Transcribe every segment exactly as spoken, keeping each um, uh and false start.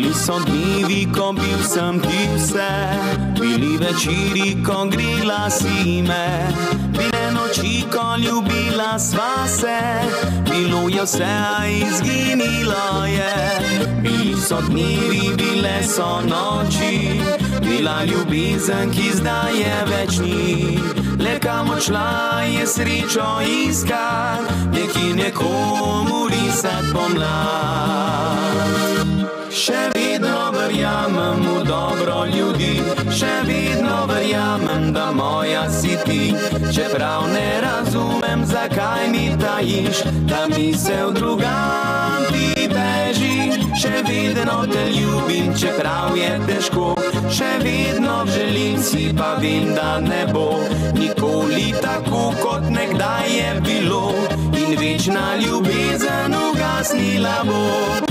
Bili so dnevi, ko bil sem ti vse, bili večeri, ko grila si me, bile noči, ko ljubila sva se, bilo je vse, a izginilo je. Bili so dnevi, bile so noči, bila ljubezen, ki zdaj je več ni. Le kam odšla je srečo iskat, neki nekomu risat pomlad. Še vedno verjamem v dobro ljudi, še vedno verjamem, da moja si ti, čeprav ne razumem, zakaj mi tajiš, da misel drugam ti beži. Še vedno te ljubim, čeprav je težko, še vedno želim si, pa vem, da ne bo nikoli tako, kot nekdaj je bilo, in večna ljubezen ugasnila bo.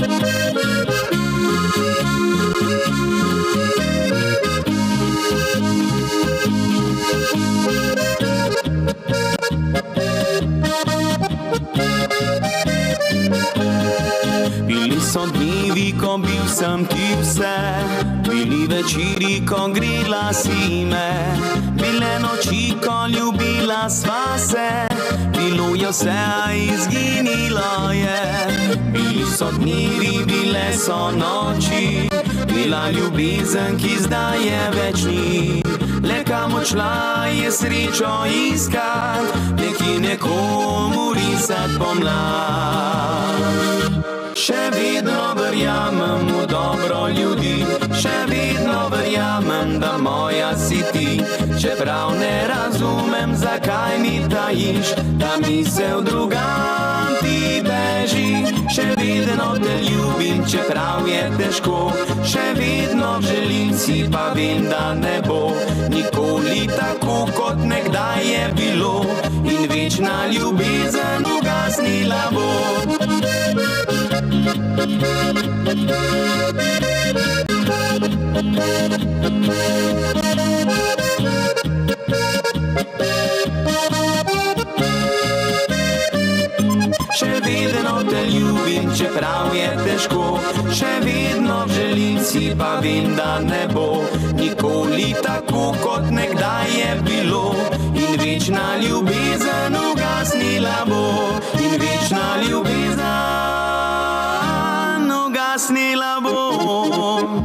Bili so dnevi, ko bil sem ti vse, bili večeri, ko grila si me, bile noči, ko ljubila sva se, bilo je vse, a izginilo je. Bili so dnevi, bile so noči, bila ljubezen, ki zdaj je več ni. Le kam odšla je srečo iskat, neki nekomu risat pomlad. Še vedno verjamem v dobro ljudi, še vedno verjamem, da moja si ti, čeprav ne razumem, zakaj mi tajiš, da misel drugam ti beži. Še vedno te ljubim, čeprav je težko, še vedno želim si, pa vem, da ne bo nikoli tako, kot nekdaj je bilo, in večna ljubezen ugasnila bo. Še vedno te ljubim, čeprav je težko, še vedno želim si, pa vem, da ne bo nikoli tako, kot nekdaj je bilo, in večna ljubezen ugasnila bo, in večna ljubezen ugasnila bo.